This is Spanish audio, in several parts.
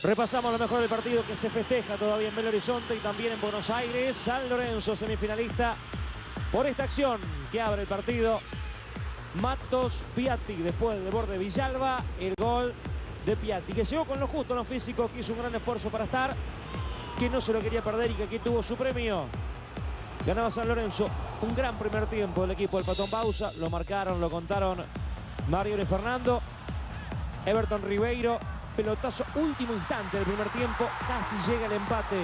Repasamos lo mejor del partido que se festeja todavía en Belo Horizonte y también en Buenos Aires. San Lorenzo, semifinalista por esta acción que abre el partido. Matos Piatti, después del borde de Villalba, el gol de Piatti, que llegó con lo justo en lo físico, que hizo un gran esfuerzo para estar, que no se lo quería perder y que aquí tuvo su premio. Ganaba San Lorenzo, un gran primer tiempo del equipo del Patón Bausa. Lo marcaron, lo contaron Mario y Fernando. Everton Ribeiro, pelotazo último instante del primer tiempo, casi llega el empate.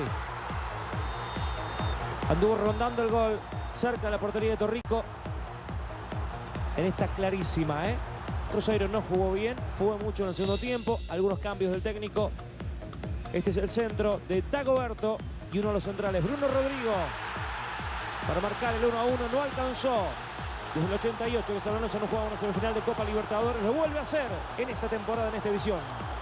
Anduvo rondando el gol cerca de la portería de Torrico. En esta clarísima, Cruzeiro no jugó bien, fue mucho en el segundo tiempo, algunos cambios del técnico. Este es el centro de Dagoberto y uno de los centrales, Bruno Rodrigo, para marcar el 1-1, no alcanzó. Desde el 88 que San Lorenzo no jugaba una semifinal de Copa Libertadores, lo vuelve a hacer en esta temporada, en esta edición.